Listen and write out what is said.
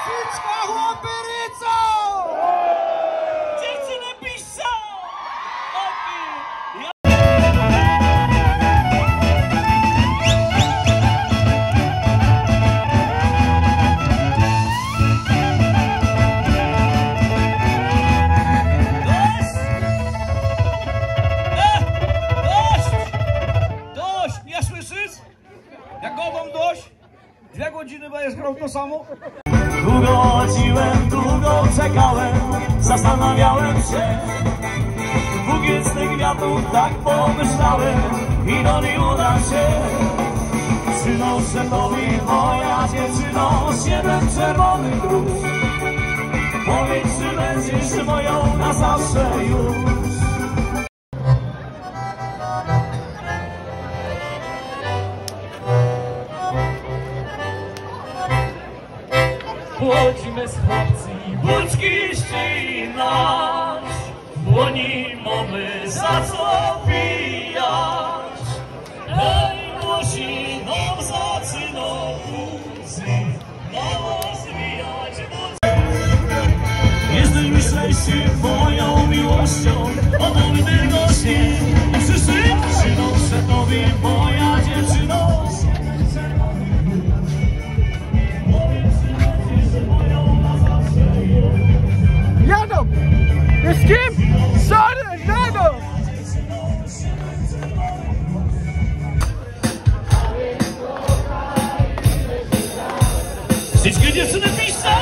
Raficka chłopyryco! Dziewczyny piszą! Dość! Nie słyszysz? Jak godą dość? 2 godziny będziesz grał to samo? Długo chodziłem, długo czekałem, zastanawiałem się. Bukiet z tych kwiatów tak pomyślałem i do niej uda się. Przynoszę tobie, moja dziewczyno, 7 czerwonych róż. Powiedz, czy będziesz moją na zawsze już. Chodzimy z chłopcy, buczki ścinać, bo nie mamy za co pijać. Hej, głosi nam zaczyna łzy, mało zwijać buzy. Jesteś myślejszy moją miłością, o tobie tylko śnię. Przynoszę tobie, moja dziewczyno. Jadą! Z kim? Sorry, jadą! Wszystkie dziewczyny piszą!